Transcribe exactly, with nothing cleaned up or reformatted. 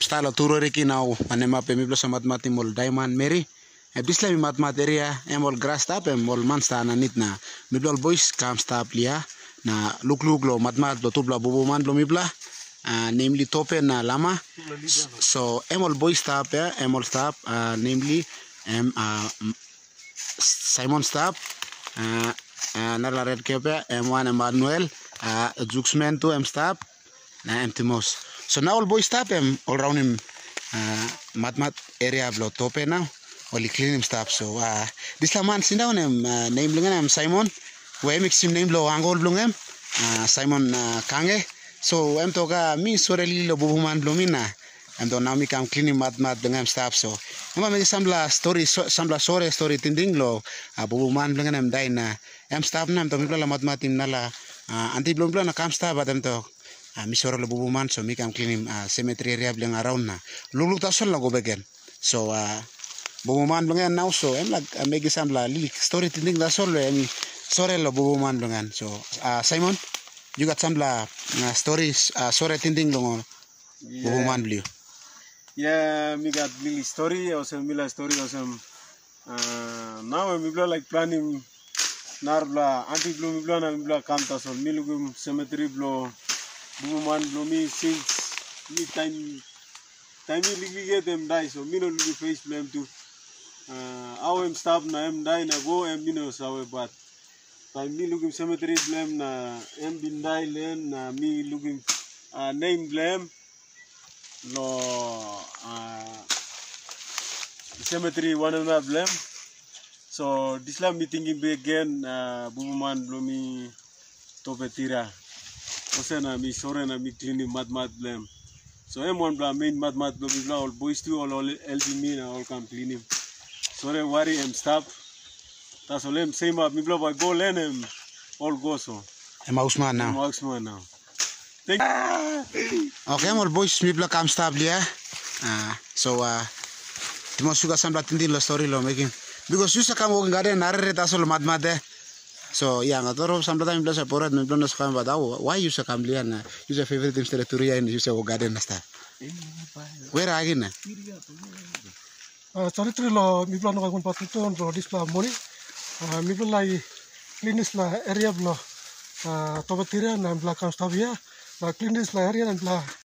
style Turiwirike now anema pe mi blo samat mati mol diamond meri e bisla mi mat materia emol grass tap emol mansta na nit na mi blo boys kam stap lia na luk luk lo mat mat lo tubla bubu man blo mi bla uh, namely tope na lama so emol boys tap ya emol stap uh, namely em uh, Simon stap uh, uh, nala red kepe em one Emmanuel uh, Juxman to em stap na em timos so now all boys stap em all round him uh, mat mat area blo tope now only clean him stap so uh, this la man sinda em uh, name lungan em Simon we mix him name lo angol blungem uh, Simon uh, kange so em toga mi soreli lo bubuman blumina em do now mi kam clean him mat mat blungem stap so em me samla story so, samla sore story tinding lo uh, bubuman blungan em dai na em stap na em to mi bla mat mat im nala uh, anti blum bla na kam stap em to uh, mi sore lo bubuman so mi kam clean him uh, cemetery area blang around na lulu tasol la go begen so uh, bubuman blungan now so em lag uh, megi samla li story tinding da sol em sore lo bubuman blungan so uh, Simon you got samla uh, stories uh, sore tinding lo yeah. Bubuman blue yeah me got really story also mila story also uh, now me bla like planning narbla anti blo me bla na me bla kam ta sol mi lugum cemetery blo bubuman blo mi since mi time time mi ligi get them die so mi no lugu face blame to uh our em stop na em die na go em mi no sawe but time mi lugum cemetery blame na em bin die len na mi lugum uh, name blame lo uh, cemetery one and a blame so this la meeting again uh, bubuman blo mi tope tira osena mi sore na mi clean mat mat blame so em one bla main mat mat blo mi bla all boys too all all L B me na all come clean him sore worry em stop tas all em same up mi bla by go len em all go so em Usman now em Usman now thank okay all boys mi bla kam stop lia uh, so uh timo suka samla tindin lo story lo making because you sakam wo ngade narre tasol mat mat de so yang atoro samla time bla saporat mi bla no sakam badao why you sakam lia na you say favorite team stele turia in you say wo garden nasta where agin na charitri lo mi bla no kon patito on display mori mi bla lai cleanest la area blo tobatira na bla kam stabia la cleanest la area na bla